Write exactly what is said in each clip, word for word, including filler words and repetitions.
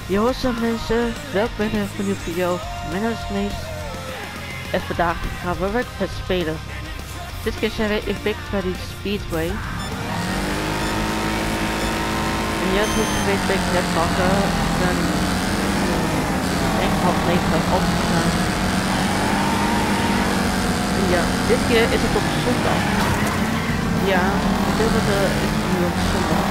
Yo, what's up mensen, welkom bij een nieuwe video. Mijn naam is Mees en vandaag gaan we weer het spelen. Dit keer zijn we in Big Freddy Speedway. En ja, zoals je weet ben ik net wakker. Dan denk ik half negen opgestaan. En ja, dit keer is het op zondag. Ja, ik denk dat het is nu op zondag.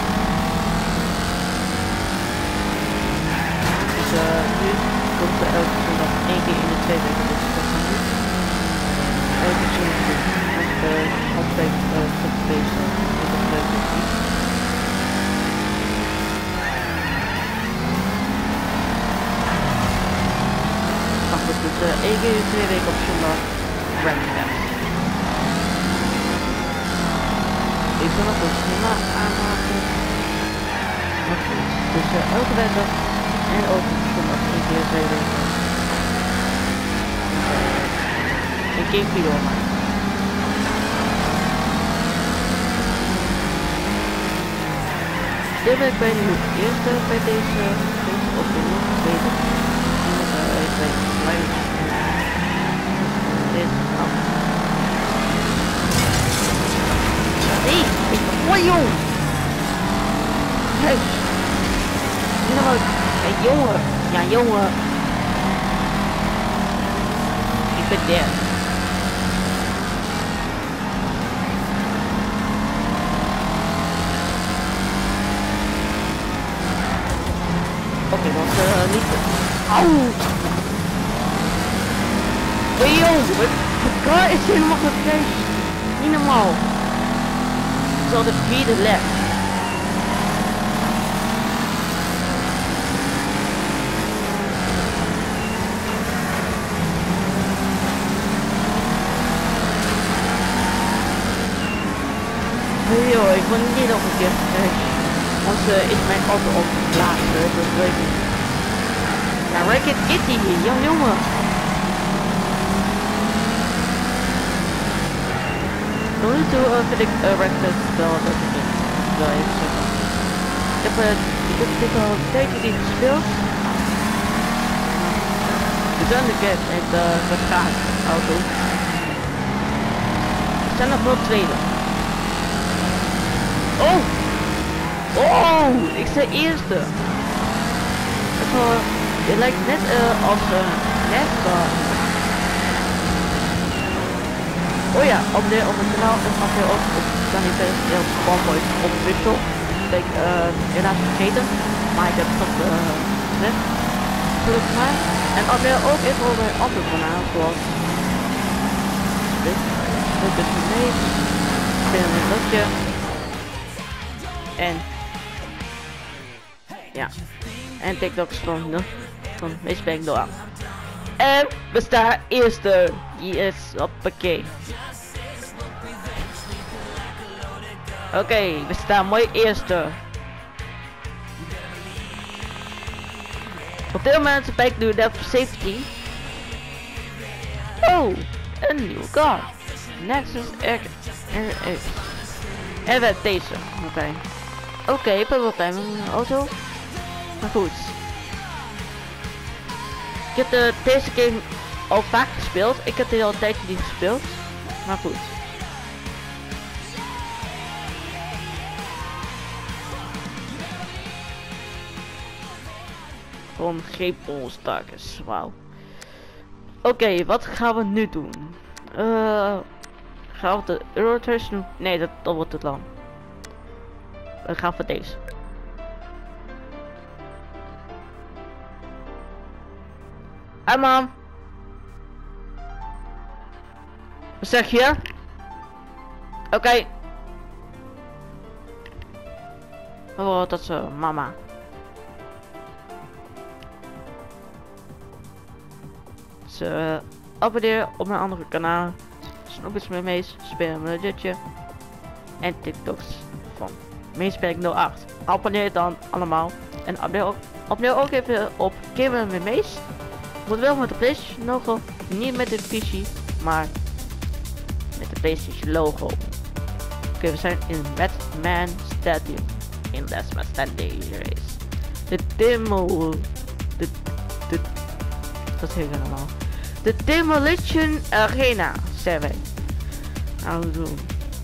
Dus uh, nu komt er elke zondag één keer in de twee weken, dus dat gaan we niet elke zondag doen. Als de halfweek tot deze, dat is leuk is niet. Maar goed, dus uh, één keer in de twee weken op zondag Ranked. Ik zal nog een schema aanmaken. Maar goed, dus uh, elke wedstrijd. En ook zondag één keer twee weken. Een keer video maken. Dit ben ik bij de eerste bij deze of de tweede. Ik weet niet waar dit af. Nee, ik ben mooi jong. Hey. Nou, hey, jongen, ja jongen, ik ben dead. Oké, okay, want uh, niet. Auw! Hey jongen, de car is helemaal gecrashed. Niet normaal. Het is al de vierde lap. Yo, ik wil niet nog een keer gecrashed. Anders uh, is mijn auto op de laatste, dat weet ik. Nou, Racket Kitty, jong jongen. Tot nu toe uh, vind ik uh, Racket wel dat ik het wel even zeggen. Ik heb, uh, ik heb dit al een tijdje niet gespeeld. De Thundercat en de Vergaat auto. Er zijn nog wel tweede. Oh! Oh! Ik zei eerste! Het, wel, het lijkt net uh, als een uh, NASCAR. Oh ja, op, de, op het kanaal mag je ook op Sanitaire heel Fanboys official. Ben ik uh, helaas vergeten, maar ik heb dat uh, net gelukkig maar. En abonneer ook even op mijn andere kanaal, zoals dit. Dit is een mee. Speel een lukje. En ja, en TikToks van de van Meesbank door. En we staan eerste. Yes, hoppakee. Oké, okay, we staan mooi eerste. Op dit moment ben ik nu level zeventien. Oh, een nieuwe car. Nexus R X. En we hebben deze. Oké. Okay. Oké, okay, ik heb wel tijd met mijn auto. Maar goed. Ik heb de, deze game al vaak gespeeld. Ik heb er al een tijdje niet gespeeld. Maar goed. Gewoon geen polstakers. Wauw. Oké, okay, wat gaan we nu doen? Uh, gaan we de Eurotrace doen? Nee, dat, dat wordt te lang. We gaan voor deze. Hi mam. Wat zeg je? Oké. Okay. Oh, dat is uh, mama. Dus uh, abonneer op mijn andere kanaal. Snoepjes met Mees, spelen met een ditje. En TikToks van Meesbank nul acht. Abonneer dan allemaal. En abonneer ook, abonneer ook even op Gamer met Mees. Moet wel met de PlayStation logo. Niet met de P C, maar met de PlayStation logo. Oké, okay, we zijn in Batman Stadium. In Let's Standing Race. De demo De, de, dat is heel normaal. De Demolition Arena zijn wij. Gaan we doen.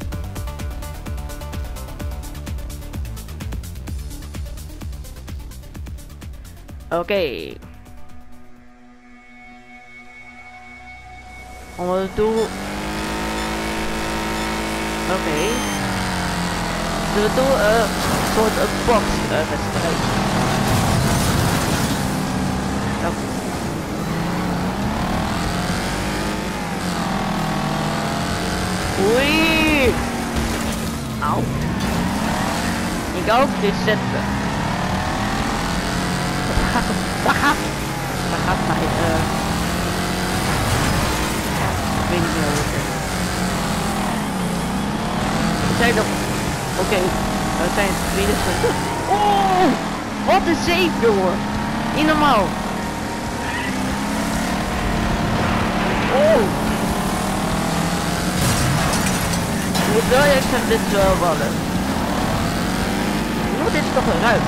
Oké. Okay. Om het doel. Oké. Okay. De doel uh, voor een box uh, wedstrijd. Okay. Oei! Au! Ik ook dit zetten. Daar gaat, daar gaat, daar gaat mij. Uh, ik weet niet meer hoe het is. We zijn nog. Oké, okay, we zijn tweede. Oh! Wat een zeep, jongen! Niet normaal. Oh! Ik moet wel zeggen, dit is wel vallen. Oh, dit is toch een ruim.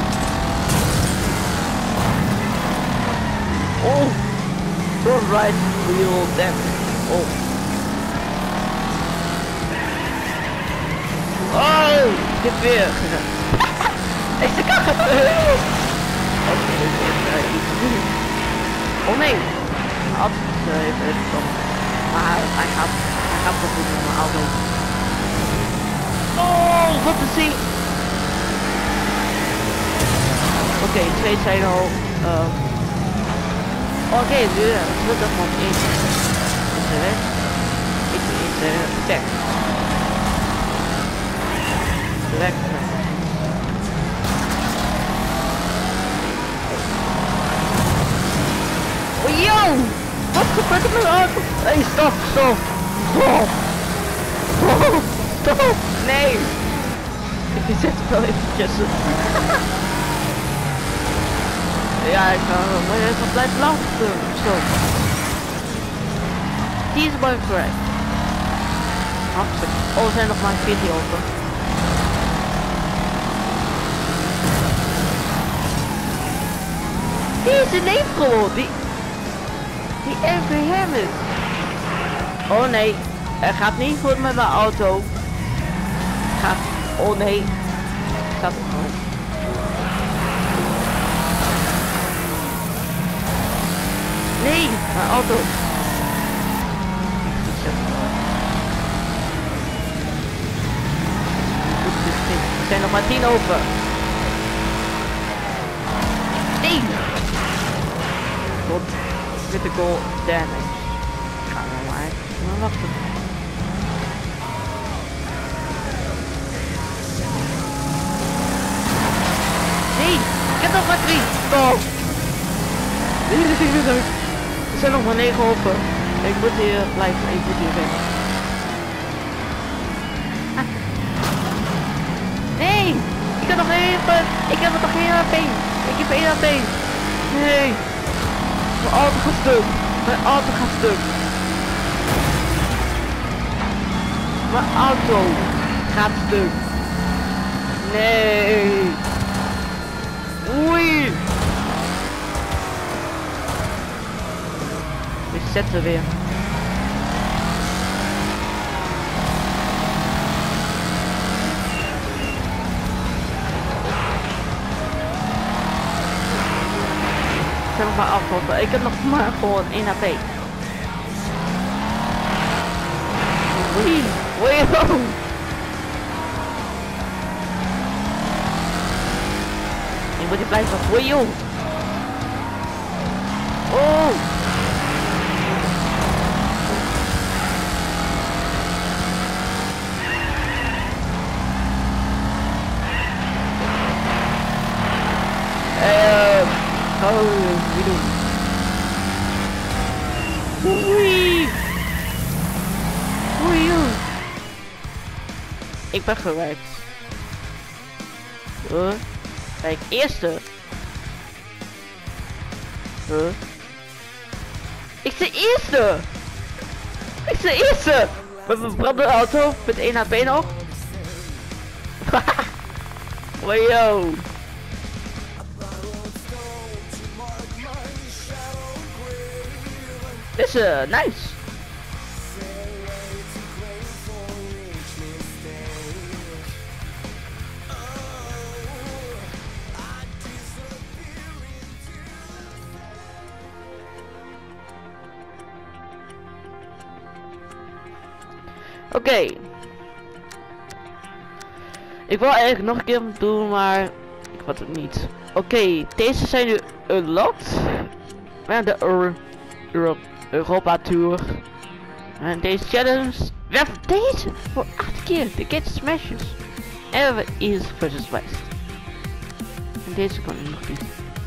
Oh! Door right wheel damage. Oh! Oh! Dit weer. Deze kachel! Oké, oh nee! Had even het maar hij gaat, hij gaat toch goed met mijn auto. Oh, wat een zee! Oké, okay, twee zijn al. Uh... Oké, okay, nu moet dat nog één. Is er weg? Ik is er weg. Weg. Oh yo! Wat gebeurt er met de auto? Hé, hey, stop, stop! Stop! Stop! Stop! Nee! Ik zet hem wel eventjes. Ja, ik ga maar even blijven lachen. Stop. Die is mooi correct. Hartstikke. Oh, er zijn nog maar veertien open. Die is een neefrol. Die... Die Angry Hammond. Oh nee. Het gaat niet goed met mijn auto. Gaat... Oh nee. Gaat het gewoon. Nee, mijn auto. Er zijn nog maar tien over. Nee. Tot critical damage. Ga nou maar. Maar wachten. Nee, ik heb nog maar drie. Stop. Er zijn nog maar negen open. Ik moet hier blijven. Ik moet hier weg. Ah. Nee! Ik heb nog even. Ik heb nog geen H P. Ik heb één H P. Nee! Mijn auto gaat stuk. Mijn auto gaat stuk. Mijn auto gaat stuk. Nee! Oei! We zetten weer. Ik heb nog maar afgelopen. Ik heb nog maar gewoon één H P. Oei! Oei! Oh. Ik moet hier blijven. Oei joh! Oh! Oh, wie doen? Oei! Oei, joh! Ik ben gewerkt. Huh? Kijk, eerste. Huh? Ik sta eerste! Ik sta eerste! Met mijn brandende auto, met één H P nog. Oei, yo! Dit is uh, nice. Oké. Okay. Ik wil eigenlijk nog een keer doen, maar ik weet het niet. Oké, okay, deze zijn nu unlocked. We hebben de Euro Euro Europa Tour. En deze challenge. We hebben deze voor acht keer. De Kids Smashes. En we hebben East versus West. En deze kan ik nog niet.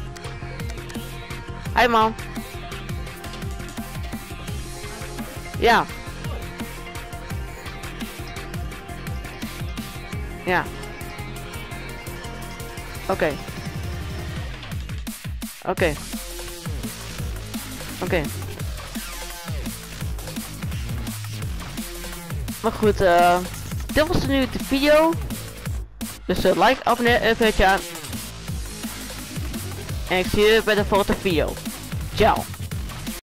Hi man. Ja. Ja. Oké. Okay. Oké. Okay. Oké. Okay. Maar goed, uh, dit was nu de video. Dus uh, like, abonneer, even aan. En ik zie je bij de volgende video. Ciao.